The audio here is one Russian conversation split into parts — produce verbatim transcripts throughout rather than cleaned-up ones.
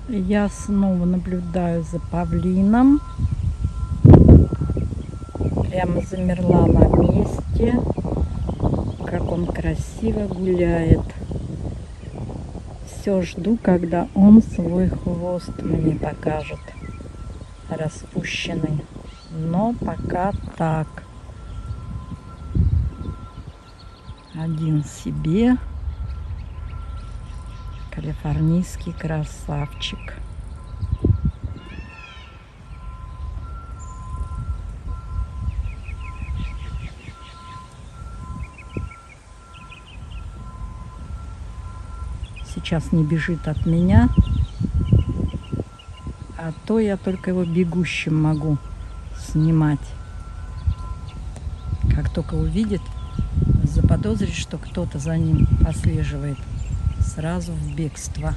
Я снова наблюдаю за павлином. Прямо замерла на месте. Как он красиво гуляет. Все жду, когда он свой хвост мне покажет. Распущенный. Но пока так. Один себе. Калифорнийский красавчик. Сейчас не бежит от меня, а то я только его бегущим могу снимать. Как только увидит, заподозрит, что кто-то за ним послеживает, сразу в бегство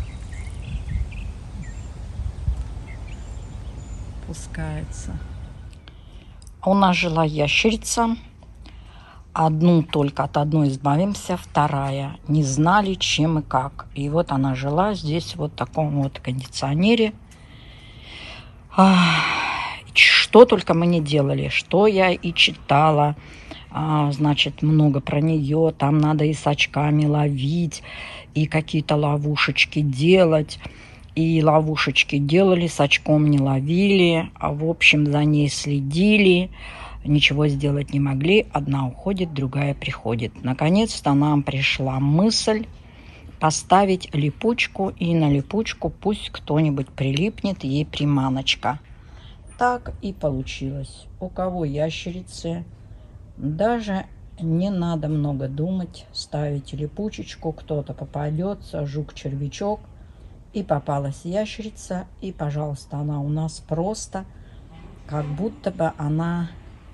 пускается. У нас жила ящерица. Одну только от одной избавимся, вторая. Не знали, чем и как. И вот она жила здесь вот в таком вот кондиционере. Что только мы не делали, что я и читала. Значит, много про нее. Там надо и с очками ловить, и какие-то ловушечки делать. И ловушечки делали, с очком не ловили. А в общем, за ней следили. Ничего сделать не могли. Одна уходит, другая приходит. Наконец-то нам пришла мысль поставить липучку. И на липучку пусть кто-нибудь прилипнет, ей приманочка. Так и получилось. У кого ящерицы, даже не надо много думать. Ставить липучечку, кто-то попадется, жук-червячок. И попалась ящерица. И, пожалуйста, она у нас просто как будто бы она...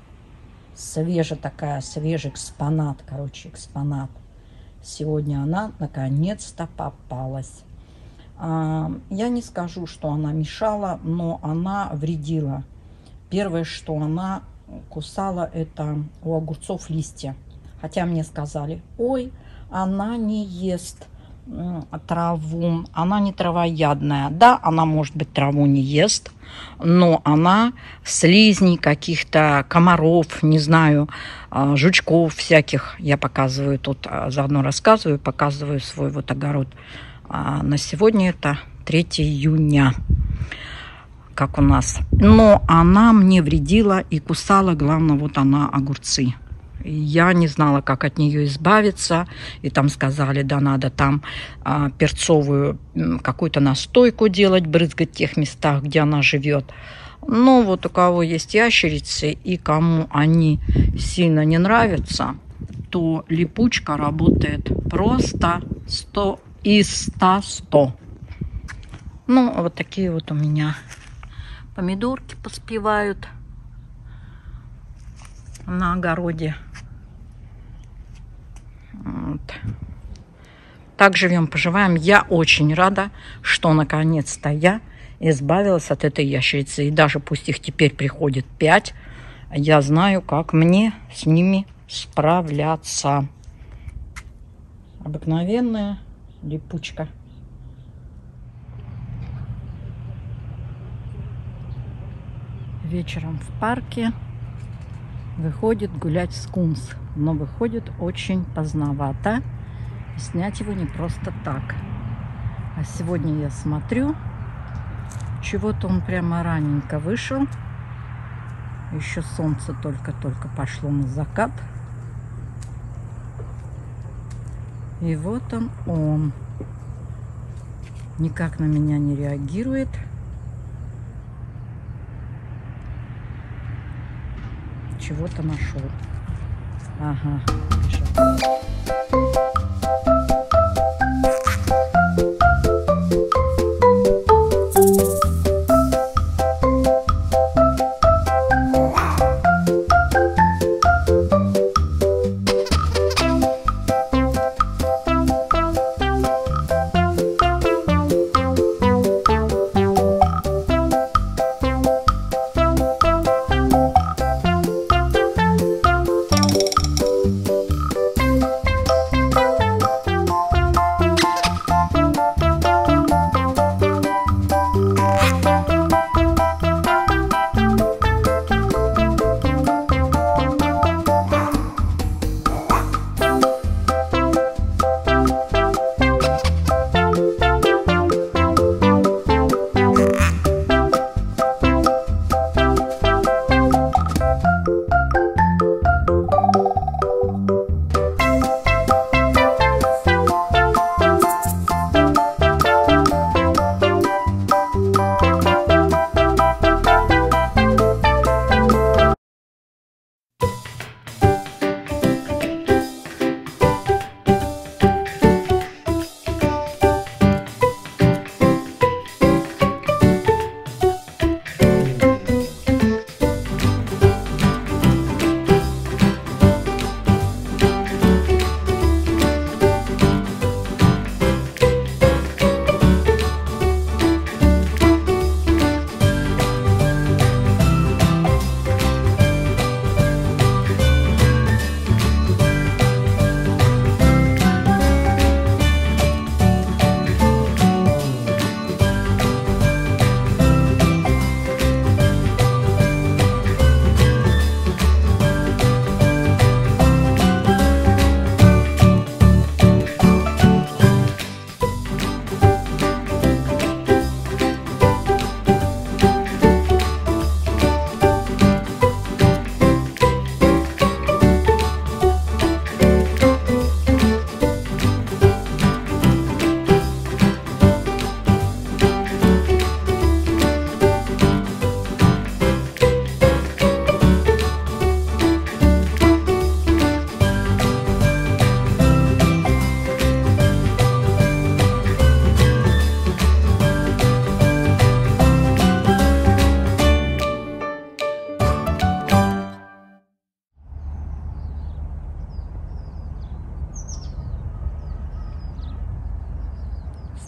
Свежая такая, свежий экспонат, короче, экспонат. Сегодня она наконец-то попалась. А, я не скажу, что она мешала, но она вредила. Первое, что она кусала, это у огурцов листья. Хотя мне сказали, ой, она не ест траву, она не травоядная. Да, она, может быть, траву не ест, но она слизней каких-то, комаров, не знаю, жучков всяких. Я показываю тут, заодно рассказываю, показываю свой вот огород. На сегодня это третье июня, как у нас. Но она мне вредила и кусала, главное, вот она огурцы. Я не знала, как от нее избавиться. И там сказали, да, надо там а, перцовую какую-то настойку делать, брызгать в тех местах, где она живет. Но вот у кого есть ящерицы и кому они сильно не нравятся, то липучка работает просто сто из ста сто. Ну, вот такие вот у меня помидорки поспевают на огороде. Вот. Так живем, поживаем. Я очень рада, что наконец-то я избавилась от этой ящерицы. И даже пусть их теперь приходит пять, я знаю, как мне с ними справляться. Обыкновенная липучка. Вечером в парке выходит гулять скунс, но выходит очень поздновато. И снять его не просто так. А сегодня я смотрю, чего-то он прямо раненько вышел. Еще солнце только-только пошло на закат. И вот он, он. Никак на меня не реагирует. Чего-то нашел. Ага, бежал.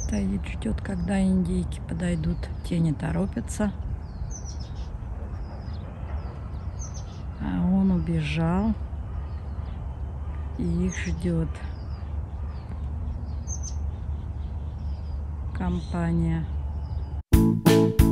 Стоит, ждет, когда индейки подойдут. Те не торопятся. А он убежал и их ждет. Компания.